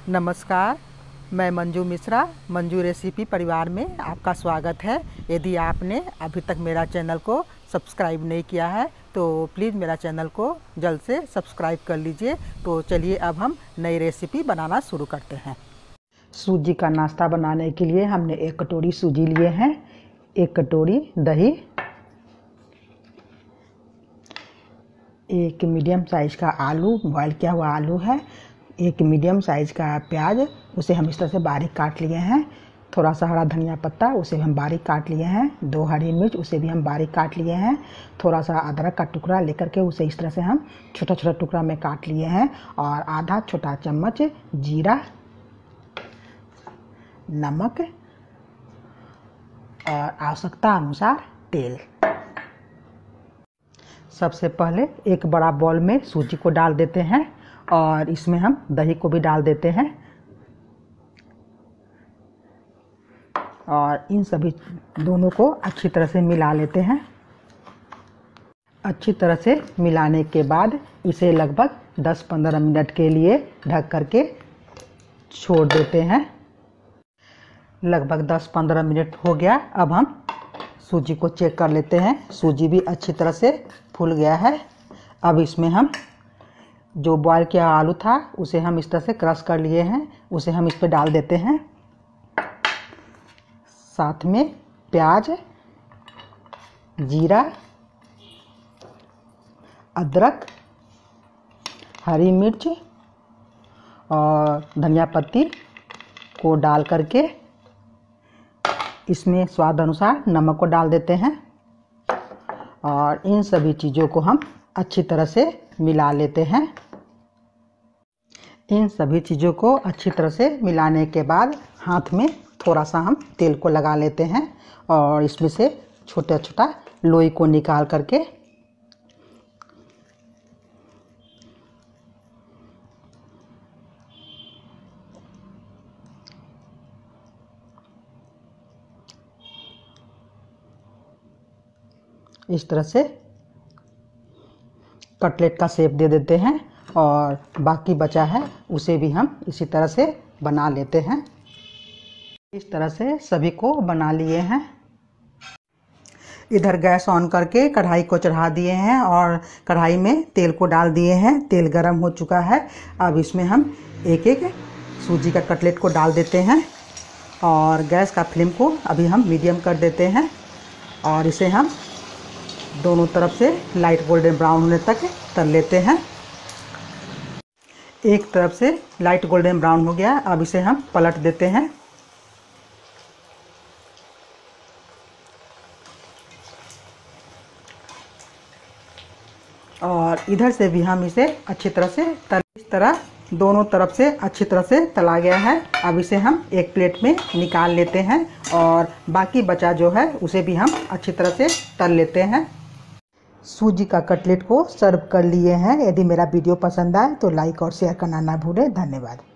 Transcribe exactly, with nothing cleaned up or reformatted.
नमस्कार, मैं मंजू मिश्रा, मंजू रेसिपी परिवार में आपका स्वागत है। यदि आपने अभी तक मेरा चैनल को सब्सक्राइब नहीं किया है तो प्लीज़ मेरा चैनल को जल्द से सब्सक्राइब कर लीजिए। तो चलिए अब हम नई रेसिपी बनाना शुरू करते हैं। सूजी का नाश्ता बनाने के लिए हमने एक कटोरी सूजी लिए हैं, एक कटोरी दही, एक मीडियम साइज़ का आलू, बॉयल किया हुआ आलू है, एक मीडियम साइज़ का प्याज, उसे हम इस तरह से बारीक काट लिए हैं, थोड़ा सा हरा धनिया पत्ता, उसे हम बारीक काट लिए हैं, दो हरी मिर्च, उसे भी हम बारीक काट लिए हैं, थोड़ा सा अदरक का टुकड़ा लेकर के उसे इस तरह से हम छोटा छोटा टुकड़ा में काट लिए हैं, और आधा छोटा चम्मच जीरा, नमक और आवश्यकता अनुसार तेल। सबसे पहले एक बड़ा बाउल में सूजी को डाल देते हैं और इसमें हम दही को भी डाल देते हैं और इन सभी दोनों को अच्छी तरह से मिला लेते हैं। अच्छी तरह से मिलाने के बाद इसे लगभग दस पंद्रह मिनट के लिए ढक करके छोड़ देते हैं। लगभग दस पंद्रह मिनट हो गया। अब हम सूजी को चेक कर लेते हैं। सूजी भी अच्छी तरह से फूल गया है। अब इसमें हम जो बॉयल किया आलू था उसे हम इस तरह से क्रश कर लिए हैं, उसे हम इस पर डाल देते हैं। साथ में प्याज, जीरा, अदरक, हरी मिर्च और धनिया पत्ती को डाल करके इसमें स्वाद अनुसार नमक को डाल देते हैं और इन सभी चीज़ों को हम अच्छी तरह से मिला लेते हैं। इन सभी चीज़ों को अच्छी तरह से मिलाने के बाद हाथ में थोड़ा सा हम तेल को लगा लेते हैं और इसमें से छोटा छोटा लोई को निकाल करके इस तरह से कटलेट का शेप दे देते हैं और बाकी बचा है उसे भी हम इसी तरह से बना लेते हैं। इस तरह से सभी को बना लिए हैं। इधर गैस ऑन करके कढ़ाई को चढ़ा दिए हैं और कढ़ाई में तेल को डाल दिए हैं। तेल गरम हो चुका है। अब इसमें हम एक एक सूजी का कटलेट को डाल देते हैं और गैस का फ्लेम को अभी हम मीडियम कर देते हैं और इसे हम दोनों तरफ से लाइट गोल्डन ब्राउन होने तक तल लेते हैं। एक तरफ से लाइट गोल्डन ब्राउन हो गया। अब इसे हम पलट देते हैं और इधर से भी हम इसे अच्छी तरह से तल। इस तरह दोनों तरफ से अच्छी तरह से तला गया है। अब इसे हम एक प्लेट में निकाल लेते हैं और बाकी बचा जो है उसे भी हम अच्छी तरह से तल लेते हैं। सूजी का कटलेट को सर्व कर लिए हैं। यदि मेरा वीडियो पसंद आए तो लाइक और शेयर करना ना भूलें। धन्यवाद।